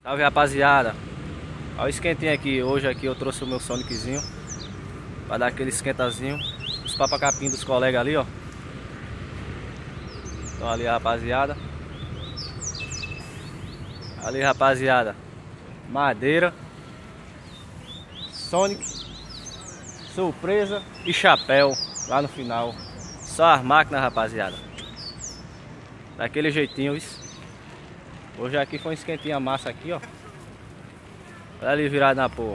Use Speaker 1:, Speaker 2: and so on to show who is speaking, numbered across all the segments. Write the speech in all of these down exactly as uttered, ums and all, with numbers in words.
Speaker 1: Salve, rapaziada. Olha o esquentinho aqui. Hoje aqui eu trouxe o meu Soniczinho pra dar aquele esquentazinho. Os papacapim dos colegas ali, ó. Então ali, rapaziada. Ali, rapaziada. Madeira, Sonic, Surpresa e Chapéu lá no final. Só as máquinas, rapaziada. Daquele jeitinho, isso. Hoje aqui foi um esquentinho a massa aqui, ó. Olha ali virado na porra.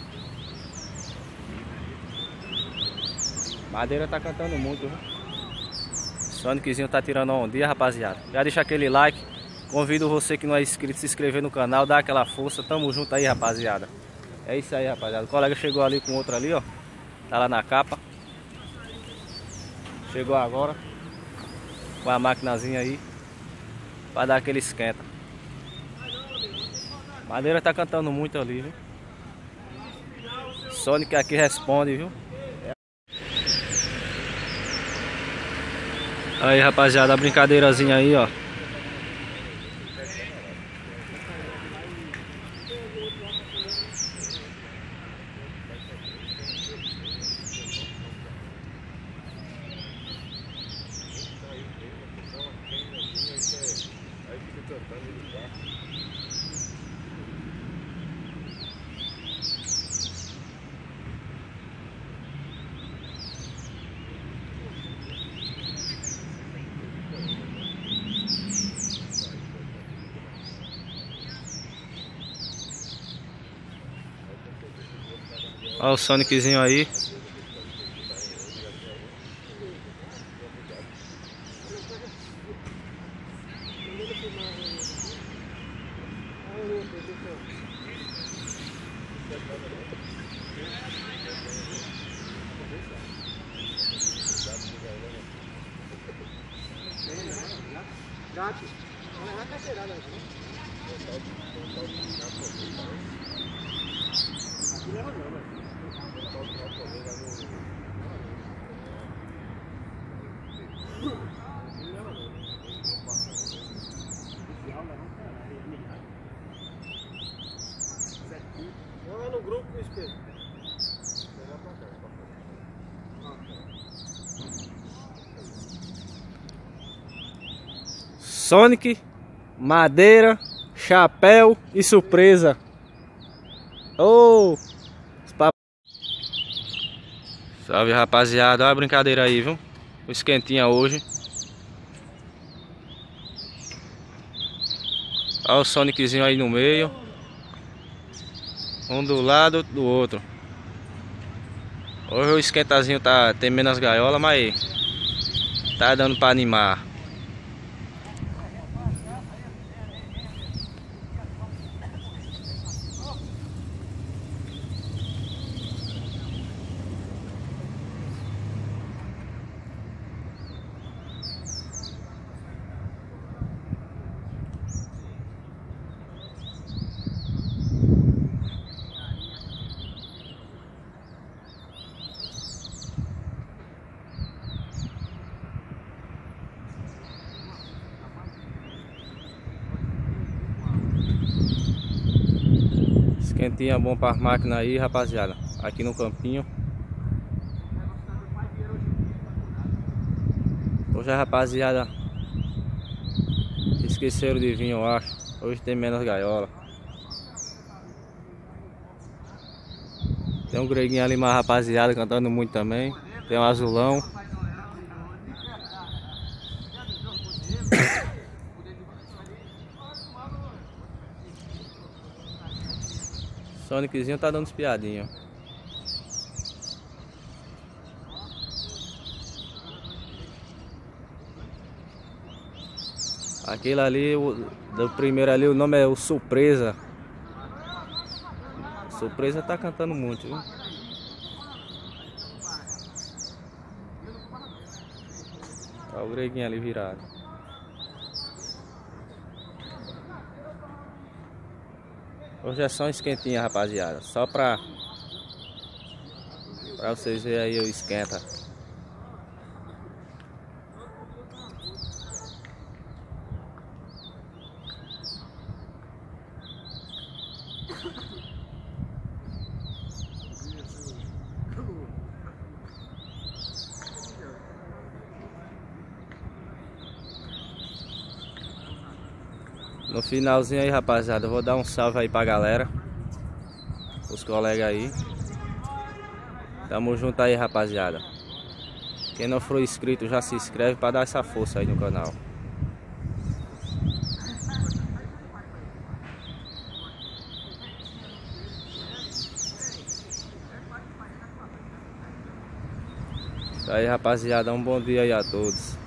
Speaker 1: Madeira tá cantando muito, viu? Soniczinho tá tirando a ondinha, rapaziada. Já deixa aquele like. Convido você que não é inscrito a se inscrever no canal, dá aquela força. Tamo junto aí, rapaziada. É isso aí, rapaziada. O colega chegou ali com outro ali, ó. Tá lá na capa. Chegou agora com a maquinazinha aí pra dar aquele esquenta. Madeira tá cantando muito ali, viu? Sonic aqui responde, viu? Aí, rapaziada, a brincadeirazinha aí, ó. Olha o Soniczinho aí.
Speaker 2: Gato, olha na carteirada aqui. Aqui leva não, velho. Vamos lá no grupo com o espelho.
Speaker 1: Sonic, Madeira, Chapéu e Surpresa. Oh! Salve, rapaziada. Olha a brincadeira aí, viu? O esquentinha hoje. Olha o Soniczinho aí no meio. Um do lado do outro. Hoje o esquentazinho tá, tem menos gaiola, mas tá dando pra animar. Esquentinha bom para as máquinas aí, rapaziada. Aqui no campinho. Hoje a rapaziada esqueceram de vir, eu acho. Hoje tem menos gaiola. Tem um greguinho ali, mais rapaziada, cantando muito também. Tem um azulão. Soniczinho tá dando espiadinho. Aquele ali, o, do primeiro ali, o nome é o Surpresa. Surpresa tá cantando muito, viu? Olha o greguinho ali virado. Hoje é só um esquentinho, rapaziada. Só pra, pra vocês verem aí o esquenta. No finalzinho aí, rapaziada, eu vou dar um salve aí pra galera, os colegas aí. Tamo junto aí, rapaziada. Quem não for inscrito já se inscreve pra dar essa força aí no canal. Isso aí, rapaziada, um bom dia aí a todos.